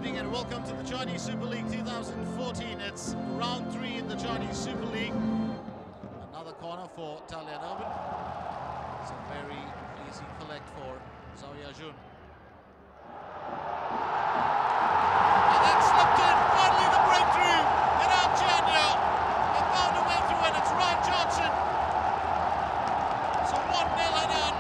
evening and welcome to the Chinese Super League 2014. It's round 3 in the Chinese Super League. Another corner for Dalian Urban. It's a very easy collect for Zhao Yajun. And then slipped in, finally the breakthrough. Henan Jianya have found a way through and it's Ryan Johnson. So 1-0 Henan.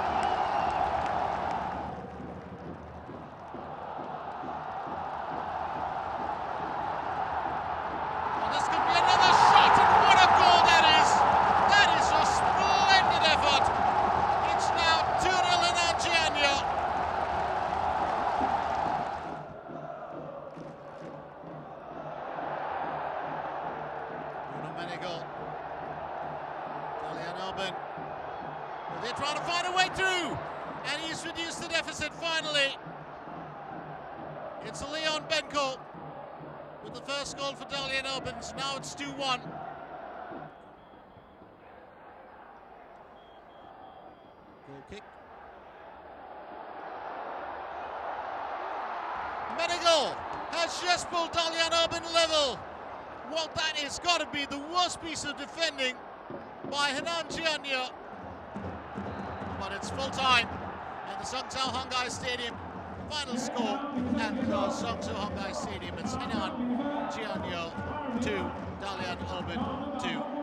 Dalian Urban, they're trying to find a way through, and he's reduced the deficit finally. It's Leon Benko with the first goal for Dalian Urban. Now it's 2-1. Goal kick. Menegal has just pulled Dalian Urban level. Well, that has got to be the worst piece of defending by Henan Jianya. But it's full time at the Songzhou Hongai Stadium. Final score at the Songzhou Hongai Stadium. It's Henan Jianya 2, Dalian Urban 2.